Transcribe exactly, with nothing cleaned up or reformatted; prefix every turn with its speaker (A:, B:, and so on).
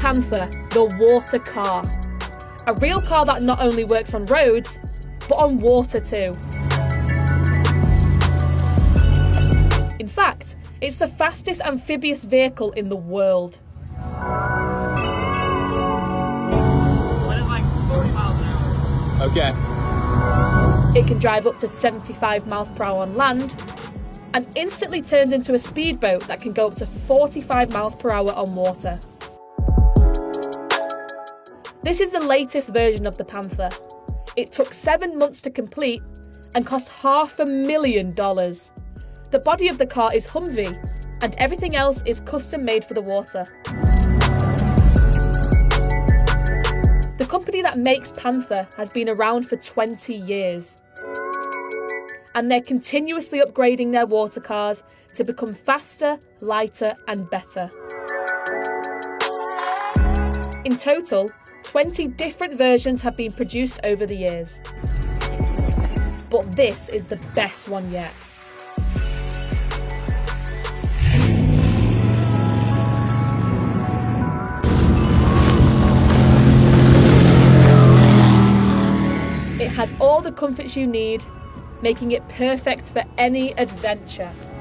A: Panther, the water car. A real car that not only works on roads, but on water too. In fact, it's the fastest amphibious vehicle in the world.
B: Like forty miles an hour.
C: Okay.
A: It can drive up to seventy-five miles per hour on land and instantly turns into a speedboat that can go up to forty-five miles per hour on water. This is the latest version of the Panther. It took seven months to complete and cost half a million dollars. The body of the car is Humvee and everything else is custom made for the water. The company that makes Panther has been around for twenty years. And they're continuously upgrading their water cars to become faster, lighter and better. In total, twenty different versions have been produced over the years. But this is the best one yet. It has all the comforts you need, making it perfect for any adventure.